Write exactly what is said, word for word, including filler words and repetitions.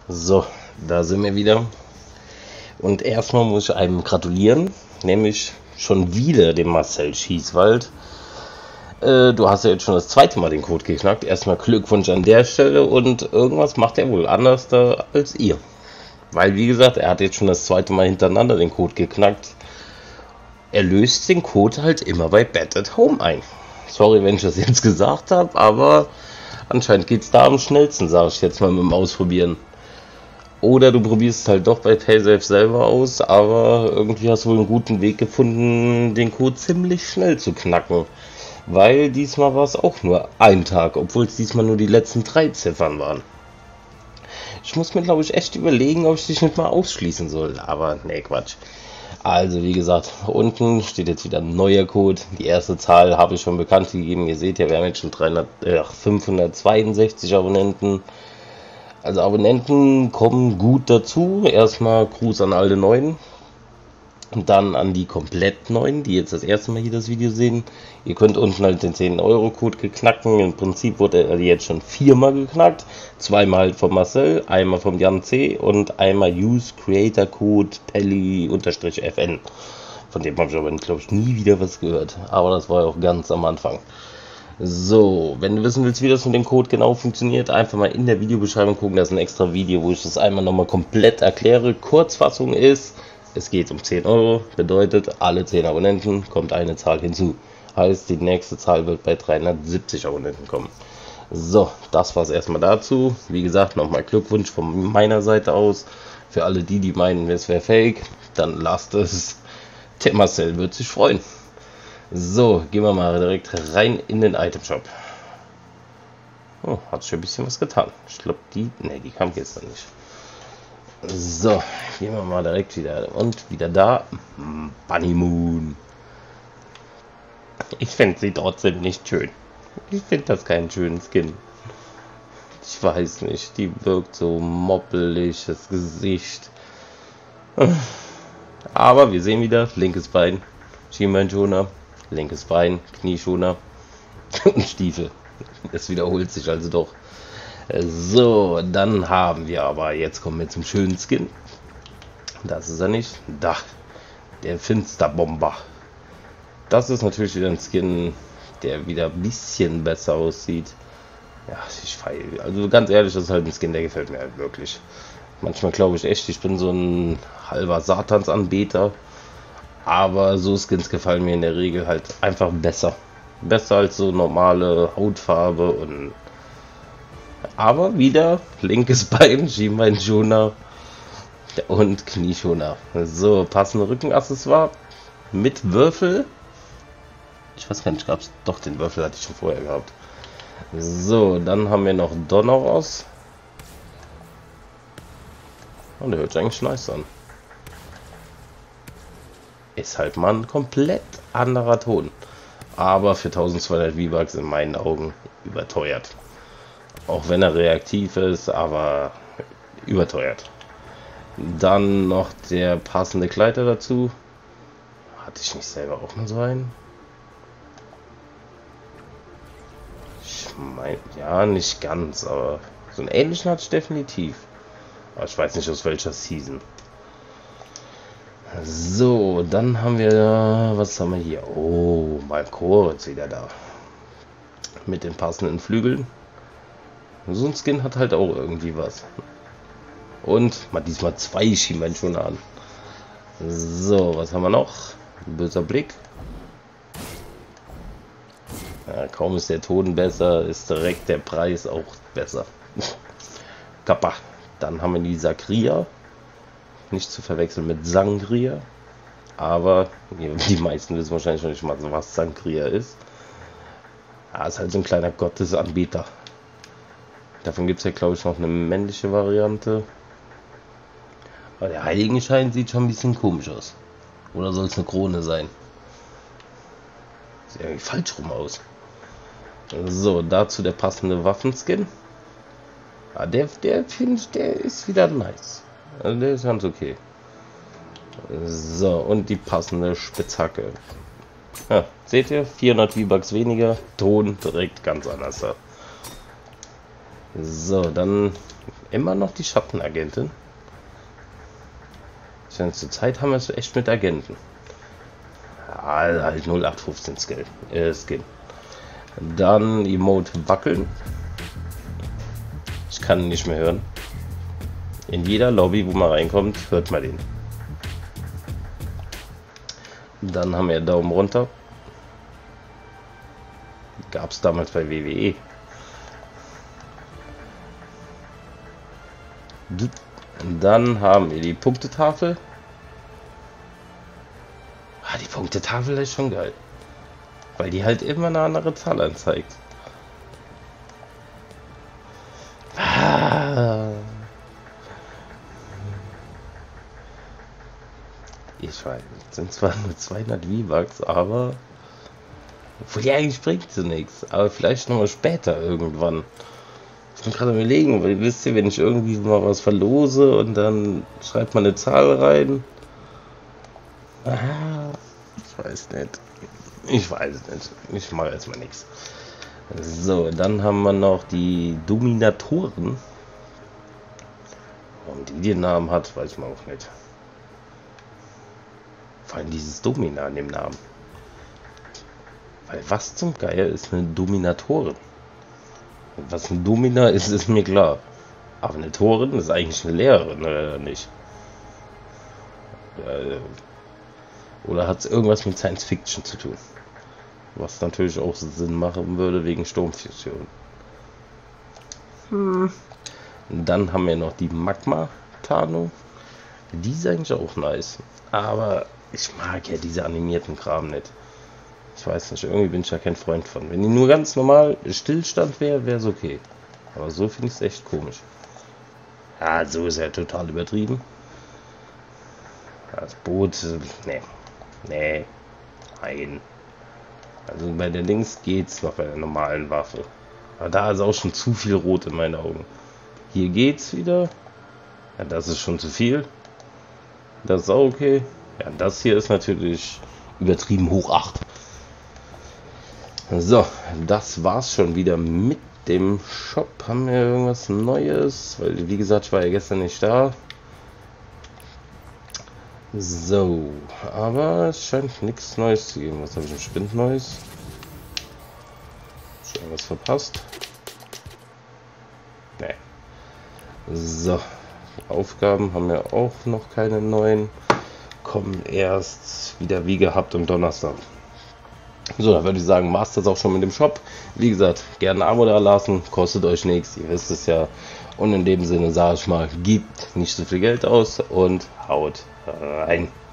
So, da sind wir wieder. Und erstmal muss ich einem gratulieren, nämlich schon wieder dem Marcel Schießwald. Äh, du hast ja jetzt schon das zweite Mal den Code geknackt. Erstmal Glückwunsch an der Stelle und irgendwas macht er wohl anders da als ihr. Weil, wie gesagt, er hat jetzt schon das zweite Mal hintereinander den Code geknackt. Er löst den Code halt immer bei Bet at Home ein. Sorry, wenn ich das jetzt gesagt habe, aber anscheinend geht es da am schnellsten, sage ich jetzt mal mit dem Ausprobieren. Oder du probierst es halt doch bei PaySafe selber aus, aber irgendwie hast du wohl einen guten Weg gefunden, den Code ziemlich schnell zu knacken. Weil diesmal war es auch nur ein Tag, obwohl es diesmal nur die letzten drei Ziffern waren. Ich muss mir, glaube ich, echt überlegen, ob ich dich nicht mal ausschließen soll. Aber nee, Quatsch. Also, wie gesagt, unten steht jetzt wieder ein neuer Code. Die erste Zahl habe ich schon bekannt gegeben. Ihr seht ja, wir haben jetzt schon dreihundert, äh, fünfhundertzweiundsechzig Abonnenten. Also Abonnenten kommen gut dazu. Erstmal Gruß an alle Neuen. Und dann an die komplett Neuen, die jetzt das erste Mal hier das Video sehen. Ihr könnt unten halt den zehn Euro Code geknacken. Im Prinzip wurde er jetzt schon viermal geknackt. Zweimal halt von Marcel, einmal vom Jan C. und einmal Use Creator Code Pelli-F N. Von dem habe ich aber, glaube ich, nie wieder was gehört. Aber das war ja auch ganz am Anfang. So, wenn du wissen willst, wie das mit dem Code genau funktioniert, einfach mal in der Videobeschreibung gucken. Das ist ein extra Video, wo ich das einmal nochmal komplett erkläre. Kurzfassung ist, es geht um zehn Euro, bedeutet, alle zehn Abonnenten kommt eine Zahl hinzu. Heißt, die nächste Zahl wird bei dreihundertsiebzig Abonnenten kommen. So, das war es erstmal dazu. Wie gesagt, nochmal Glückwunsch von meiner Seite aus. Für alle die, die meinen, es wäre fake, dann lasst es. Der Marcel wird sich freuen. So, gehen wir mal direkt rein in den Item Shop. Oh, hat schon ein bisschen was getan. Ich glaube, die, ne, die kam gestern nicht. So, gehen wir mal direkt wieder. Und wieder da, Bunny Moon. Ich finde sie trotzdem nicht schön. Ich finde das keinen schönen Skin. Ich weiß nicht, die wirkt so moppelig, das Gesicht. Aber wir sehen wieder, linkes Bein, Schienbeinschoner, linkes Bein, Knieschoner und Stiefel. Es wiederholt sich also doch. So, dann haben wir aber, jetzt kommen wir zum schönen Skin. Das ist er nicht. Da, der Finsterbomber. Das ist natürlich wieder ein Skin, der wieder ein bisschen besser aussieht. Ja, ich feiere. Also ganz ehrlich, das ist halt ein Skin, der gefällt mir halt wirklich. Manchmal glaube ich echt, ich bin so ein halber Satansanbeter. Aber so Skins gefallen mir in der Regel halt einfach besser. Besser als so normale Hautfarbe und... Aber wieder linkes Bein, Schienbeinschoner und Knieschoner. So, passende Rückenaccessoire mit Würfel. Ich weiß gar nicht, gab es doch, den Würfel hatte ich schon vorher gehabt. So, dann haben wir noch Donneros. Und der hört sich eigentlich nice an. Ist halt mal ein komplett anderer Ton. Aber für eintausendzweihundert V-Bucks in meinen Augen überteuert. Auch wenn er reaktiv ist, aber überteuert. Dann noch der passende Kleider dazu. Hatte ich nicht selber auch mal so einen? Ich meine, ja, nicht ganz, aber so einen ähnlichen hatte ich definitiv. Aber ich weiß nicht, aus welcher Season. So, dann haben wir, was haben wir hier? Oh, Malkoritz wieder da. Mit den passenden Flügeln. So ein Skin hat halt auch irgendwie was. Und mal diesmal zwei Schienbeinschoner an. So, was haben wir noch? Böser Blick. Ja, kaum ist der Ton besser, ist direkt der Preis auch besser. Kappa. Dann haben wir die Sakria. Nicht zu verwechseln mit Sangria. Aber die meisten wissen wahrscheinlich noch nicht mal, was Sangria ist. Ja, ist halt so ein kleiner Gottesanbeter. Davon gibt es ja, glaube ich, noch eine männliche Variante. Aber der Heiligenschein sieht schon ein bisschen komisch aus. Oder soll es eine Krone sein? Sieht irgendwie falsch rum aus. So, dazu der passende Waffenskin. Ja, der, der finde ich, der ist wieder nice. Also der ist ganz okay. So, und die passende Spitzhacke. Ja, seht ihr? vierhundert V-Bucks weniger. Ton direkt ganz anders da. So, dann immer noch die Schattenagentin. Zur Zeit haben wir es echt mit Agenten. Ja, halt null acht fünfzehn Skill, äh, Skin. Dann Emote wackeln. Ich kann ihn nicht mehr hören. In jeder Lobby, wo man reinkommt, hört man den. Dann haben wir Daumen runter. Gab es damals bei W W E. Dann haben wir die Punktetafel. Ah, die Punktetafel ist schon geil. Weil die halt immer eine andere Zahl anzeigt. Ah. Ich weiß, es sind zwar nur zweihundert V-Bucks, aber obwohl die eigentlich bringt sie nichts. Aber vielleicht nochmal später irgendwann. Ich bin gerade überlegen, weil wisst ihr, wenn ich irgendwie mal was verlose und dann schreibt man eine Zahl rein. Ah, ich weiß nicht. Ich weiß es nicht. Ich mache erstmal nichts. So, dann haben wir noch die Dominatoren. Warum die den Namen hat, weiß man auch nicht. Vor allem dieses Domina an dem Namen. Weil was zum Geier ist eine Dominatorin? Was ein Domina ist, ist mir klar. Aber eine Torin ist eigentlich eine Lehrerin, oder nicht? Oder hat es irgendwas mit Science Fiction zu tun? Was natürlich auch Sinn machen würde wegen Sturmfusion. Hm. Dann haben wir noch die Magma-Tarnung. Die ist eigentlich auch nice. Aber ich mag ja diese animierten Kram nicht. Ich weiß nicht, irgendwie bin ich ja kein Freund von. Wenn die nur ganz normal Stillstand wäre, wäre es okay. Aber so finde ich es echt komisch. Ja, so ist er total übertrieben. Das Boot, nee. Nee. Nein. Also bei der Links geht's noch bei der normalen Waffe. Aber da ist auch schon zu viel Rot in meinen Augen. Hier geht's wieder. Ja, das ist schon zu viel. Das ist auch okay. Ja, das hier ist natürlich übertrieben hoch acht. So, das war's schon wieder mit dem Shop. Haben wir irgendwas Neues? Weil, wie gesagt, ich war ja gestern nicht da. So, aber es scheint nichts Neues zu geben. Was habe ich im Sprint Neues? Schon irgendwas verpasst? Nee. So, Aufgaben haben wir auch noch keine neuen. Kommen erst wieder wie gehabt am Donnerstag. So, da würde ich sagen, war es das auch schon mit dem Shop. Wie gesagt, gerne ein Abo da lassen, kostet euch nichts, ihr wisst es ja. Und in dem Sinne sage ich mal, gibt nicht so viel Geld aus und haut rein.